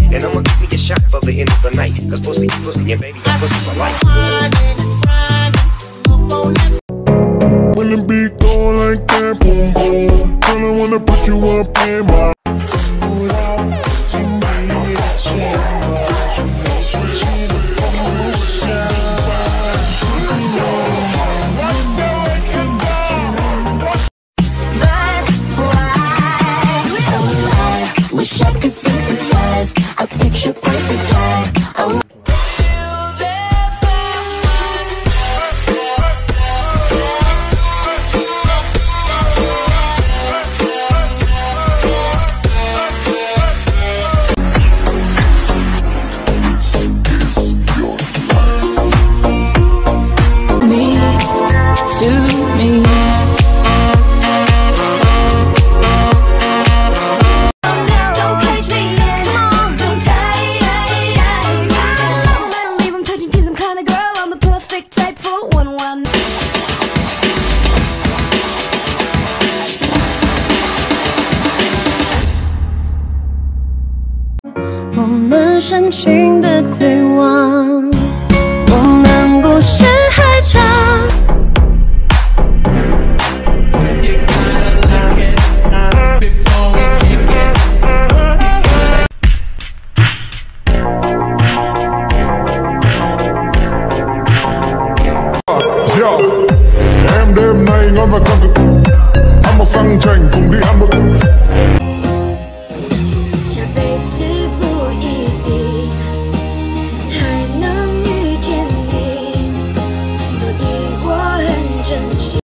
And I'ma give me a shot for the end of the night. Cause pussy, and baby, pussy for life. When the beat go like that, boom boom, girl, I wanna put you up in my. Wish I could synthesize a picture perfect like oh. Me to me.我们深情的对望，我们故事还长。 Yo, em đêm nay ngon và con cực. Ăn một sang chảnh cùng đi ăn mực. 这辈子不一定还能遇见你，所以我很珍惜。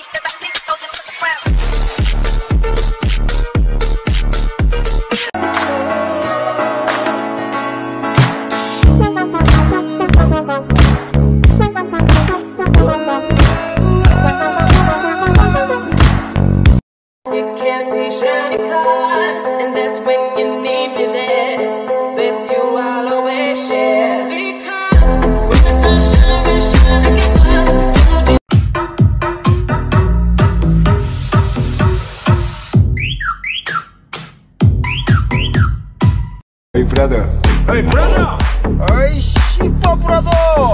You can't see shiny cars, and that's when you need me there. With you, I'll always share. Because when the sun shines, we shine like it does. Hey brother. Hey brother. Ay, shipa brother.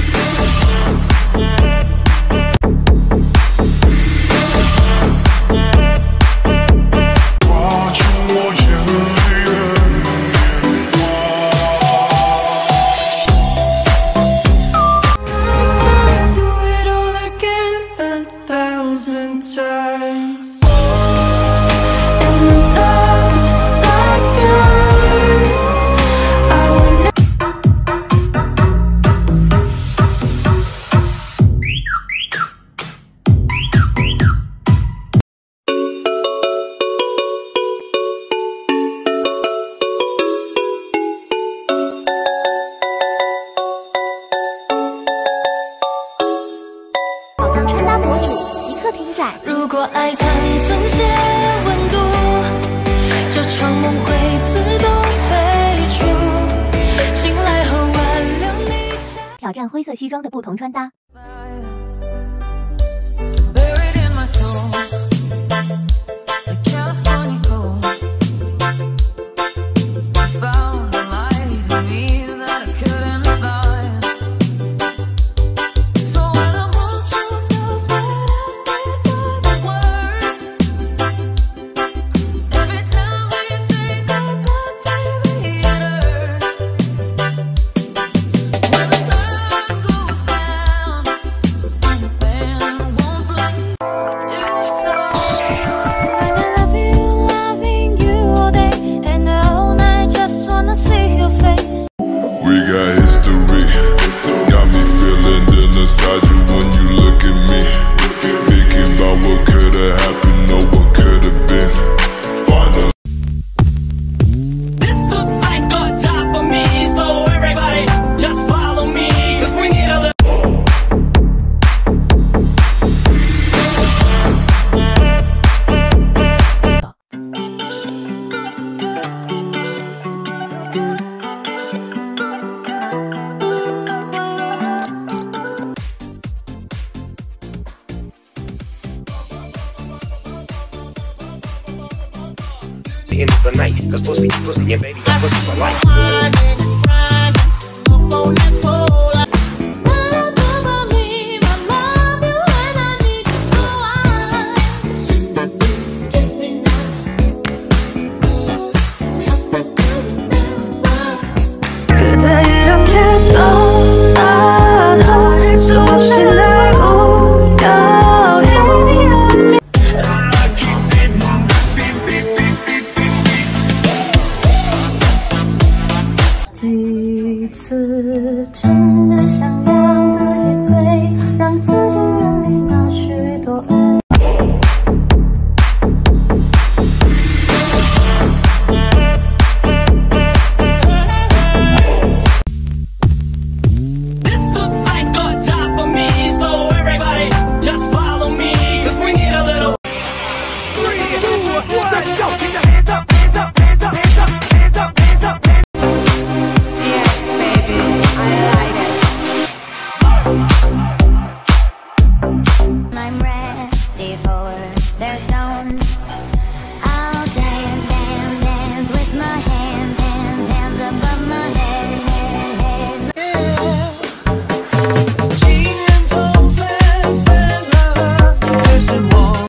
如果爱残存些温度，这场梦会自动退出。醒来后挽留你。 挑战灰色西装的不同穿搭。 End of the night, cause pussy, and baby, pussy for life. 그대 이렇게 떠나도 수없이 날 울려도几次真的想让自己醉，让自